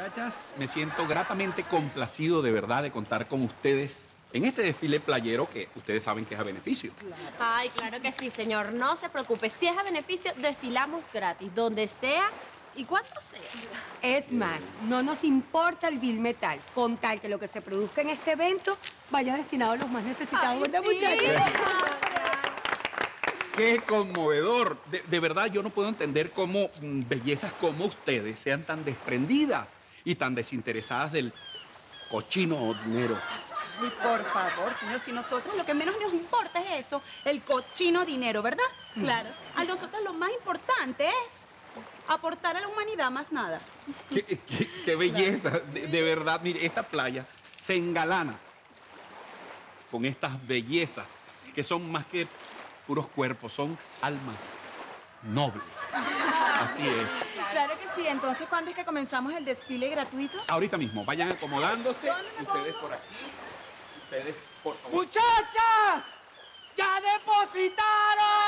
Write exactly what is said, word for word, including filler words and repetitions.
muchachas. Me siento gratamente complacido de verdad de contar con ustedes en este desfile playero que ustedes saben que es a beneficio. Claro. Ay, claro que sí, señor. No se preocupe. Si es a beneficio, desfilamos gratis, donde sea y cuando sea. Es más, no nos importa el vil metal, con tal que lo que se produzca en este evento vaya destinado a los más necesitados, Ay, ¿verdad, sí. muchachos? ¡Qué conmovedor! De, de verdad, yo no puedo entender cómo mm, bellezas como ustedes sean tan desprendidas y tan desinteresadas del cochino dinero. Ay, por favor, señor, si nosotros lo que menos nos importa es eso, el cochino dinero, ¿verdad? Claro. A nosotros lo más importante es aportar a la humanidad, más nada. ¡Qué, qué- qué belleza! De, de verdad, mire, esta playa se engalana con estas bellezas que son más que puros cuerpos, son almas nobles. Así es. Claro que sí. Entonces, ¿cuándo es que comenzamos el desfile gratuito? Ahorita mismo, vayan acomodándose. Ustedes por aquí. Ustedes, por favor. ¡Muchachas! ¡Ya depositaron!